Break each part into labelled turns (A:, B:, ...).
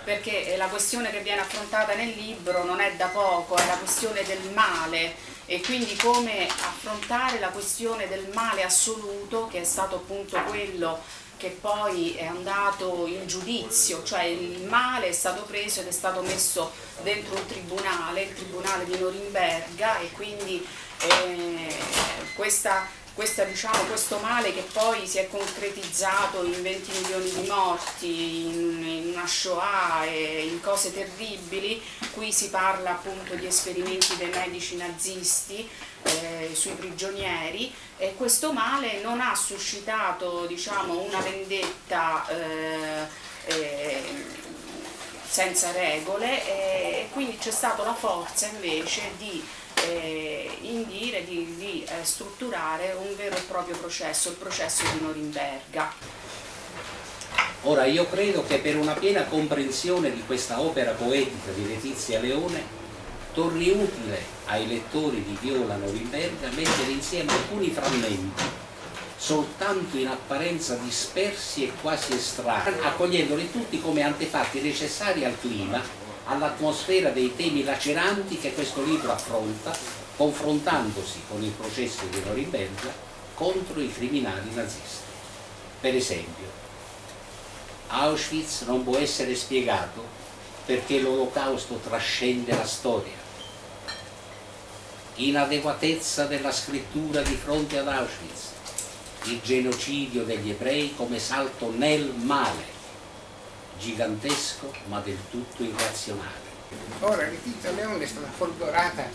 A: perché la questione che viene affrontata nel libro non è da poco, è la questione del male, e quindi come affrontare la questione del male assoluto, che è stato appunto quello che poi è andato in giudizio, cioè il male è stato preso ed è stato messo dentro un tribunale, il tribunale di Norimberga, e quindi diciamo, questo male che poi si è concretizzato in 20 milioni di morti, in una Shoah e in cose terribili. Qui si parla appunto di esperimenti dei medici nazisti sui prigionieri, e questo male non ha suscitato, diciamo, una vendetta senza regole, e quindi c'è stata la forza invece di indire, di strutturare un vero e proprio processo, il processo di Norimberga.
B: Ora, io credo che per una piena comprensione di questa opera poetica di Letizia Leone torni utile ai lettori di Viola Norimberga mettere insieme alcuni frammenti, soltanto in apparenza dispersi e quasi estranei, accogliendoli tutti come antefatti necessari al clima, all'atmosfera dei temi laceranti che questo libro affronta, confrontandosi con il processo di Norimberga contro i criminali nazisti. Per esempio, Auschwitz non può essere spiegato perché l'Olocausto trascende la storia. Inadeguatezza della scrittura di fronte ad Auschwitz, il genocidio degli ebrei come salto nel male, gigantesco ma del tutto irrazionale.
C: Ora Letizia Leone è stata folgorata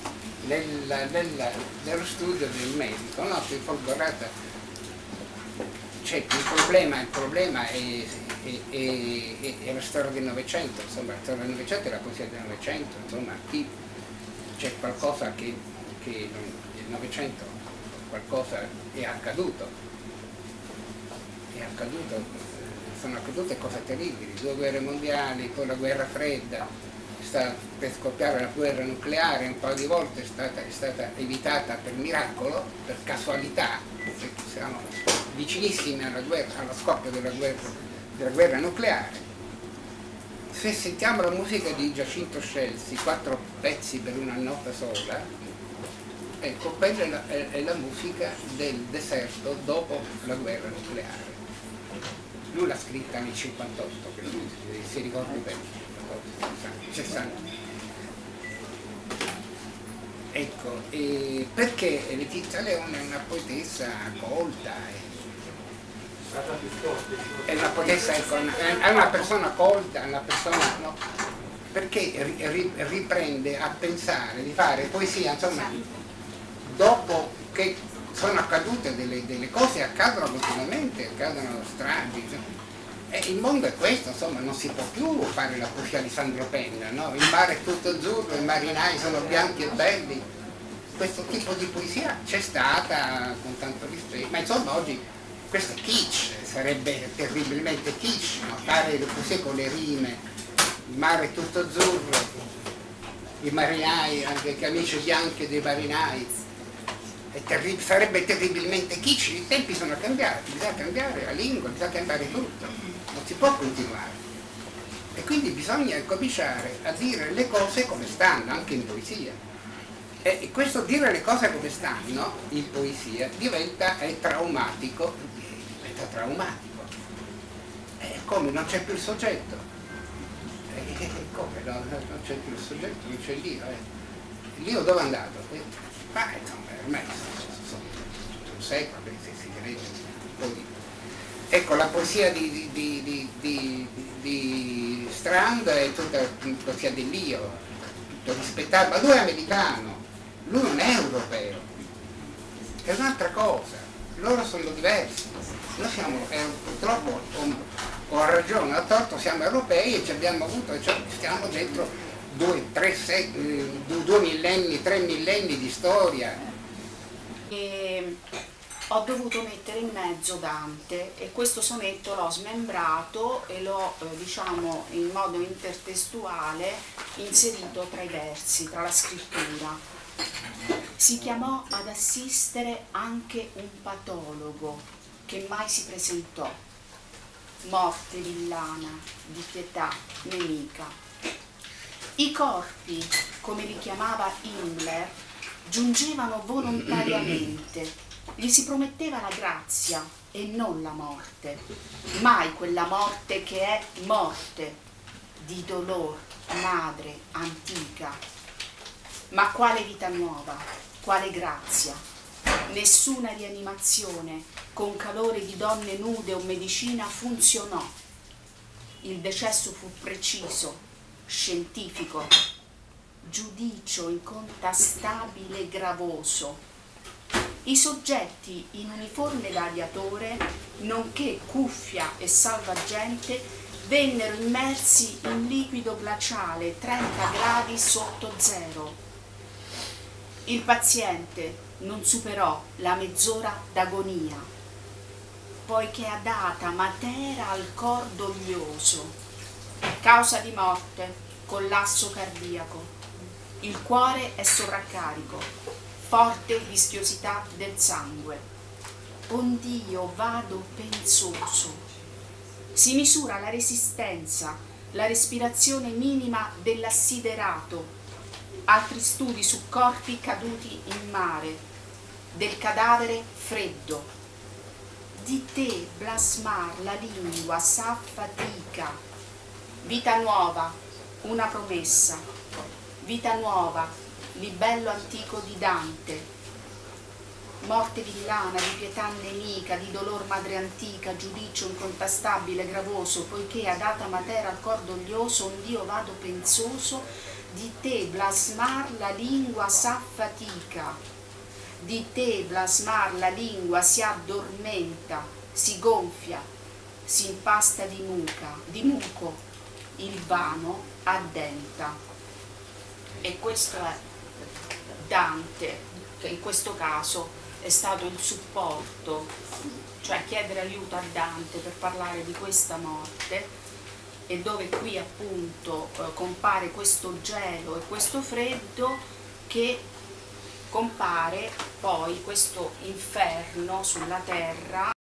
C: nello studio del medico, no? Più folgorata, cioè il problema è la storia del Novecento, insomma, la storia del Novecento è la poesia del Novecento, insomma, c'è qualcosa che nel Novecento qualcosa è accaduto, sono accadute cose terribili, 2 guerre mondiali, poi la guerra fredda, sta per scoppiare la guerra nucleare, un paio di volte è stata evitata per miracolo, per casualità, perché siamo vicinissimi allo scoppio della guerra nucleare. Se sentiamo la musica di Giacinto Scelsi, 4 pezzi per una nota sola, ecco, quella è la musica del deserto dopo la guerra nucleare. Lui l'ha scritta nel 58, che si ricordi bene, 60. Ecco, perché Letizia Leone è una poetessa colta, è una poetessa, ecco, è una persona colta, una persona, no, perché riprende a pensare di fare poesia, insomma, dopo che sono accadute delle cose, accadono continuamente, accadono stragi, il mondo è questo, insomma, non si può più fare la poesia di Sandro Penna, no? Il mare è tutto azzurro, i marinai sono bianchi e belli. Questo tipo di poesia c'è stata con tanto rispetto, ma insomma oggi questo è kitsch, sarebbe terribilmente kitsch, no? Fare le poesie con le rime, il mare è tutto azzurro, i marinai, anche gli amici bianchi dei marinai, sarebbe terribilmente kitsch. I tempi sono cambiati, bisogna cambiare la lingua, bisogna cambiare tutto, non si può continuare, e quindi bisogna cominciare a dire le cose come stanno anche in poesia, e questo dire le cose come stanno in poesia diventa traumatico, come non c'è più il soggetto, come non c'è più il soggetto, non c'è Dio, Dio dove è andato? Ma insomma, ormai sono tutto un secolo, si direbbe un po' di... Ecco, la poesia di Strand è tutta poesia dell'io, tutto rispettato, ma lui è americano, lui non è europeo, è un'altra cosa, loro sono diversi, noi siamo, purtroppo ho ragione, a torto, siamo europei e ci abbiamo avuto, cioè, stiamo dentro 2 millenni, 3 millenni di storia.
A: E ho dovuto mettere in mezzo Dante, e questo sonetto l'ho smembrato e l'ho, diciamo, in modo intertestuale inserito tra i versi, tra la scrittura. Si chiamò ad assistere anche un patologo che mai si presentò. morte villana, di pietà nemica. I corpi, come li chiamava Himmler, giungevano volontariamente, gli si prometteva la grazia e non la morte, mai quella morte che è morte, di dolor, madre, antica. Ma quale vita nuova, quale grazia? Nessuna rianimazione con calore di donne nude o medicina funzionò. Il decesso fu preciso, scientifico, giudicio incontastabile e gravoso. I soggetti in uniforme da aviatore, nonché cuffia e salvagente, vennero immersi in liquido glaciale 30 gradi sotto zero. Il paziente non superò la mezz'ora d'agonia, poiché ha data matera al cor doglioso. Causa di morte, collasso cardiaco. Il cuore è sovraccarico, forte vischiosità del sangue. Ond'io vado pensoso. Si misura la resistenza, la respirazione minima dell'assiderato. Altri studi su corpi caduti in mare, del cadavere freddo. Di te blasmar la lingua sa fatica. Vita nuova, una promessa. Vita nuova, libello antico di Dante. Morte villana, di pietà nemica, di dolor madre antica, giudicio incontastabile, gravoso, poiché ha data matera al cor doglioso, ond'io vado pensoso, di te blasmar la lingua sa fatica, di te blasmar la lingua si addormenta, si gonfia, si impasta di muco, il vano addenta. E questo è Dante, che in questo caso è stato il supporto, cioè chiedere aiuto a Dante per parlare di questa morte, e dove qui appunto compare questo gelo e questo freddo, che compare poi questo inferno sulla terra.